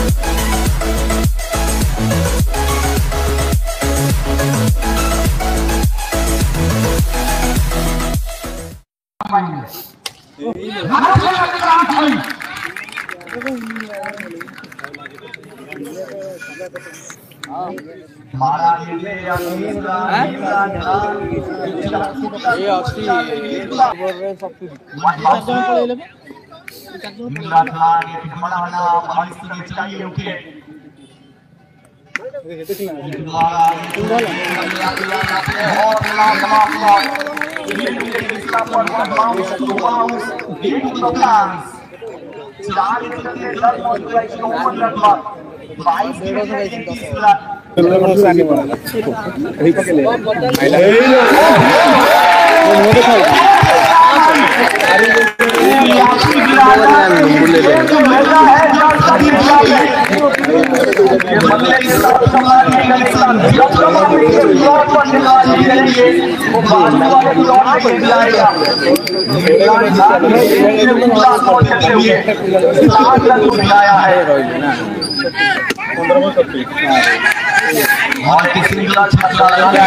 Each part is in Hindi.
और किसी छक्का लगा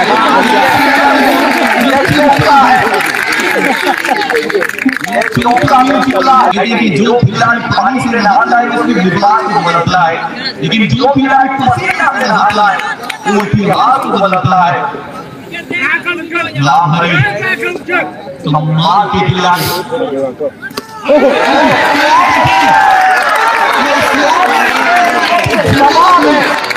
जो खिलाड़ी पानी से नहाता है उसकी बीमार को बदलता है, लेकिन जो खिलाड़ी पसीना से नहाता है वो बीमार को बदलता है। मां के खिलाड़ी जवाब है